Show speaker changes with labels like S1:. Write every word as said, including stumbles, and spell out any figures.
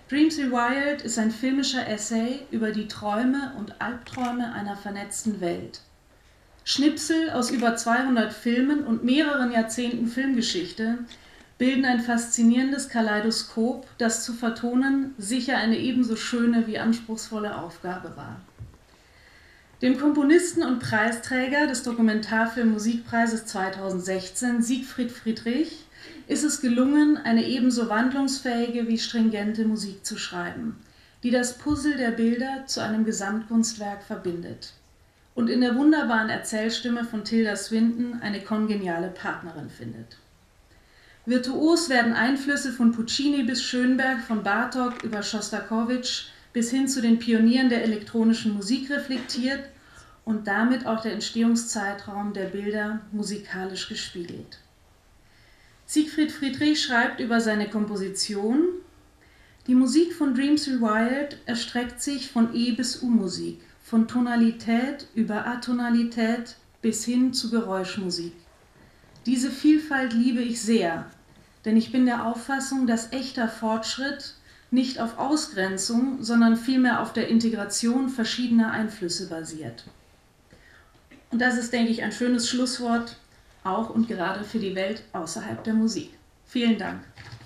S1: Dreams Rewired ist ein filmischer Essay über die Träume und Albträume einer vernetzten Welt. Schnipsel aus über zweihundert Filmen und mehreren Jahrzehnten Filmgeschichte bilden ein faszinierendes Kaleidoskop, das zu vertonen sicher eine ebenso schöne wie anspruchsvolle Aufgabe war. Dem Komponisten und Preisträger des Dokumentarfilm-Musikpreises zweitausendsechzehn, Siegfried Friedrich, ist es gelungen, eine ebenso wandlungsfähige wie stringente Musik zu schreiben, die das Puzzle der Bilder zu einem Gesamtkunstwerk verbindet und in der wunderbaren Erzählstimme von Tilda Swinton eine kongeniale Partnerin findet. Virtuos werden Einflüsse von Puccini bis Schönberg, von Bartók über Schostakowitsch bis hin zu den Pionieren der elektronischen Musik reflektiert und damit auch der Entstehungszeitraum der Bilder musikalisch gespiegelt. Siegfried Friedrich schreibt über seine Komposition: Die Musik von Dreams Rewired erstreckt sich von E bis U-Musik, von Tonalität über Atonalität bis hin zu Geräuschmusik. Diese Vielfalt liebe ich sehr, denn ich bin der Auffassung, dass echter Fortschritt nicht auf Ausgrenzung, sondern vielmehr auf der Integration verschiedener Einflüsse basiert. Und das ist, denke ich, ein schönes Schlusswort, auch und gerade für die Welt außerhalb der Musik. Vielen Dank.